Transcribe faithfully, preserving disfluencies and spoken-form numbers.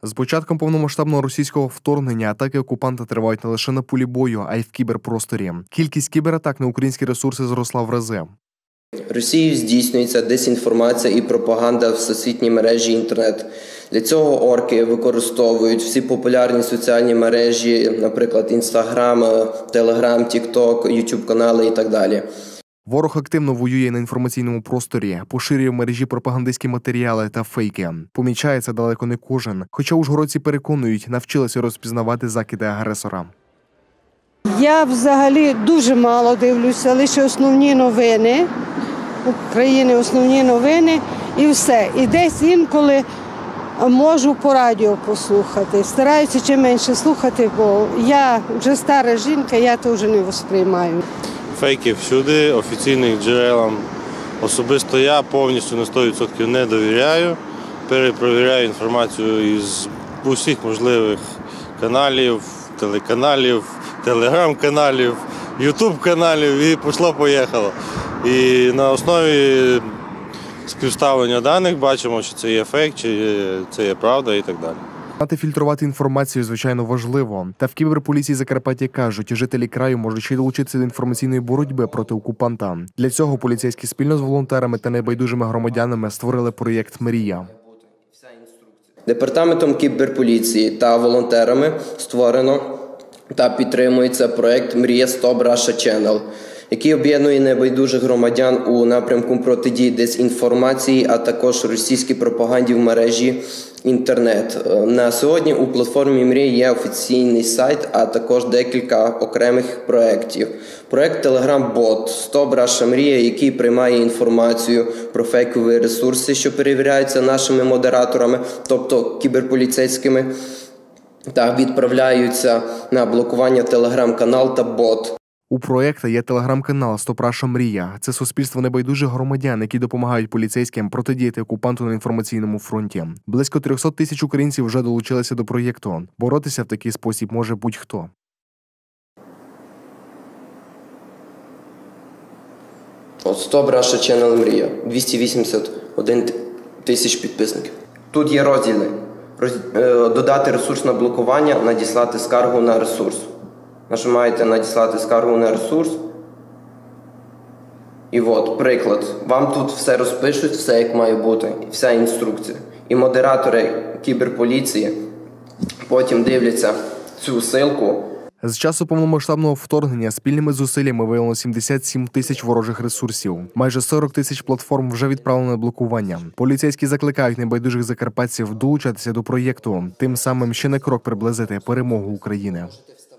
З початком повномасштабного російського вторгнення атаки окупанта тривають не лише на полі бою, а й в кіберпросторі. Кількість кібератак на українські ресурси зросла в рази. Росією здійснюється дезінформація і пропаганда в всесвітній мережі інтернет. Для цього орки використовують всі популярні соціальні мережі, наприклад, Інстаграм, Телеграм, Тікток, Ютуб-канали і так далі. Ворог активно воює на інформаційному просторі, поширює в мережі пропагандистські матеріали та фейки. Помічає це далеко не кожен, хоча ужгородці переконують, навчилися розпізнавати закиди агресора. Я взагалі дуже мало дивлюся, лише основні новини, України основні новини і все. І десь інколи можу по радіо послухати. Стараюся чим менше слухати, бо я вже стара жінка, я то вже не восприймаю. Фейки всюди, офіційним джерелам. Особисто я повністю на сто відсотків не довіряю. Перепровіряю інформацію із усіх можливих каналів, телеканалів, телеграм-каналів, ютуб-каналів і пішло-поїхало. І на основі співставлення даних бачимо, чи це є фейк, чи це є правда і так далі. Знати фільтрувати інформацію, звичайно, важливо. Та в кіберполіції Закарпаття кажуть, жителі краю можуть ще й долучитися до інформаційної боротьби проти окупанта. Для цього поліцейські спільно з волонтерами та небайдужими громадянами створили проєкт «Мрія». Департаментом кіберполіції та волонтерами створено та підтримується проєкт «Мрія Stop Russia Channel», який об'єднує небайдужих громадян у напрямку протидії дезінформації, а також російській пропаганді в мережі інтернет. На сьогодні у платформі «Мрія» є офіційний сайт, а також декілька окремих проєктів. Проєкт Telegram-бот «Stop Russia Мрія», який приймає інформацію про фейкові ресурси, що перевіряються нашими модераторами, тобто кіберполіцейськими, та відправляються на блокування телеграм-канал та бот. У проєкту є телеграм-канал «Stop Russia Мрія». Це суспільство небайдужих громадян, які допомагають поліцейським протидіяти окупанту на інформаційному фронті. Близько трьохсот тисяч українців вже долучилися до проєкту. Боротися в такий спосіб може будь-хто. От Stop Russia Channel Мрія. двісті вісімдесят один тисяч підписників. Тут є розділи. Роз... Додати ресурс на блокування, надіслати скаргу на ресурс. Нажимаєте «Надіслати скаргу на ресурс». І от, приклад. Вам тут все розпишуть, все як має бути, вся інструкція. І модератори кіберполіції потім дивляться цю ссылку. З часу повномасштабного вторгнення спільними зусиллями виявлено сімдесят сім тисяч ворожих ресурсів. Майже сорок тисяч платформ вже відправлено на блокування. Поліцейські закликають небайдужих закарпатців долучатися до проєкту, тим самим ще на крок приблизити перемогу України.